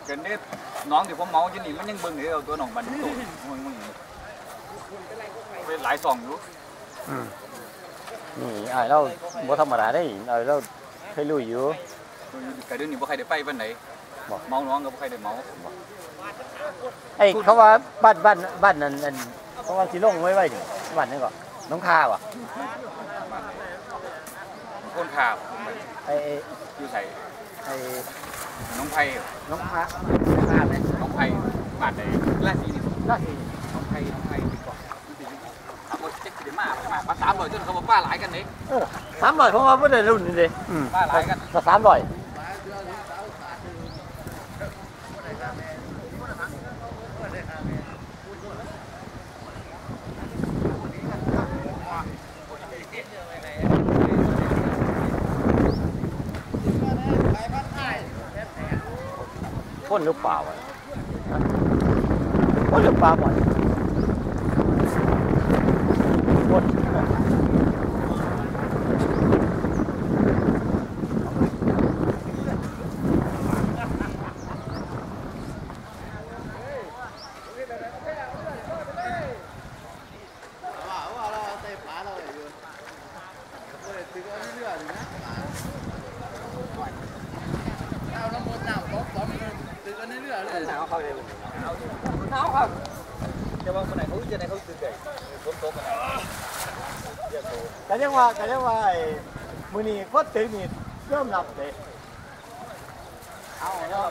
กันนี่น้องที่ผมเมาที่นี่มันยังเบิ่งเลยเอาตัวน้องบันตุ่มึงเป็นหลายซองอยู่นี่เราบ่ธรรมดาได้เราเคยรู้อยู่แต่เดี๋ยวนี้บ่ใครได้ไปวันไหนเมาน้องก็บ่ใครได้เมาไอ้เขาว่าบ้านนั้นเขาว่าสิลงไว้นี่บ้านนี่ก็น้องคาว่ะคนข่าวไอ้อยู่ใส่ไอ้น้องไผ่น้องคาไหมน้องไผ่บ้านไหนราศีนี่น้องไผ่ดีกว่าถามว่าเจ๊กินมาป้า300จนเขาบอกป้าหลายกันนี่ 300เพราะว่าไม่ได้รุ่นนี่เลยป้าหลายกัน 300คนหรือเปล่าคนหรือเปล่าบ่อยคนหนาวเขาเลยหนาวครับจะว่าคนไหนเขาจะไหนเขาตื่นใจฝนตกกันแต่ยังว่ามื้อนี้คนตื่นนี่เริ่มหลับเลยเอาแล้ว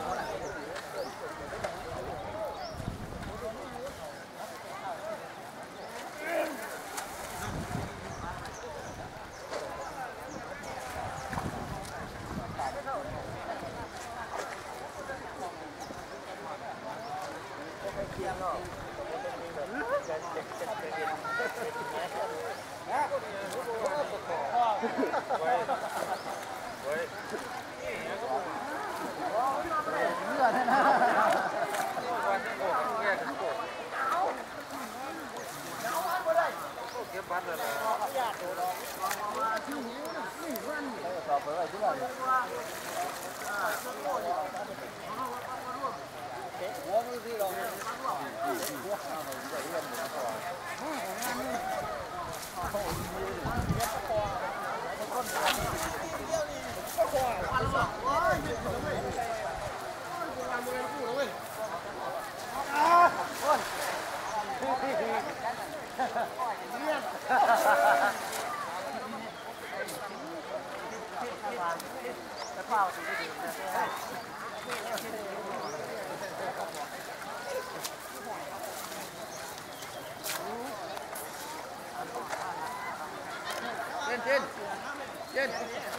เย็น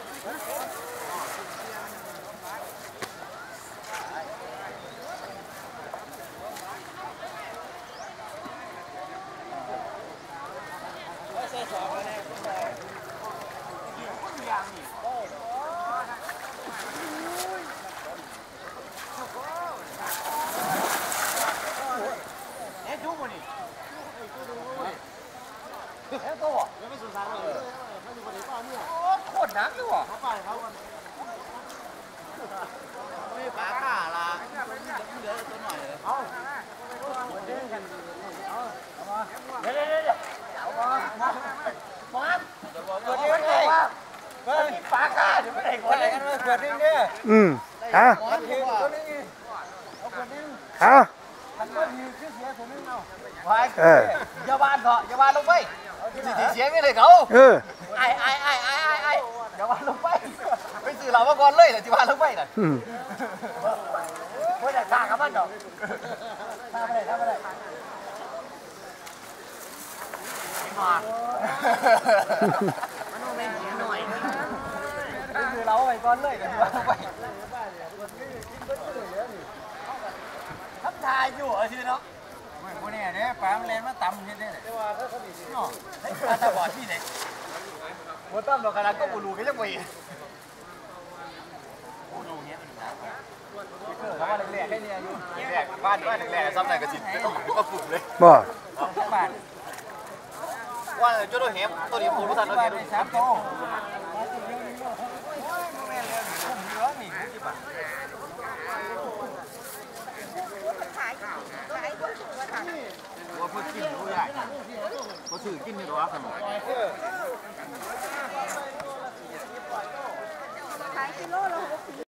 โคตรนักเลยว่ะไม่ปลาข่าละเหลือตัวหน่อยเลยเอาเดี๋ยวเอามาเกิดยังไงวะมีปลาข่าเดี๋ยวไม่ได้คนไหนกันเกิดยังไงฮะฮะอย่าบานเถอะอย่าบานลงไปเสียงนี่เลยเขาไอ้อย่าบานลงไปไปสื่อเรามาก่อนเลยแต่ที่บานลงไปน่ะไม่ได้ฆ่ากับมันหรอกฆ่าไม่ได้มามันไม่เสียหน่อยไปสื่อเราไปก่อนเลยแต่ที่บานลงไปทับทายอยู่เหรอชื่อเนาะพวกนี้เนี่ยปลาเลนมาตำเห็นได้เลยแต่ว่าถ้าเขาดีเนาะให้ปลาตาบอดที่ไหนบัวตั้มเราขนาดก็บูรูก็ยังไม่บูรูเนี้ยเขาว่าแรกๆให้เนี่ยอยู่แรกบ้านแรกๆซ้ำไหนก็จิตก็ปลุกเลยบ่บ้านว่าจุดเราเห็นตัวนี้ปูรู้ทันเราเห็นสามโตแม่เลี้ยงผมเยอะนี่ซื้อกินนี่หรอครับ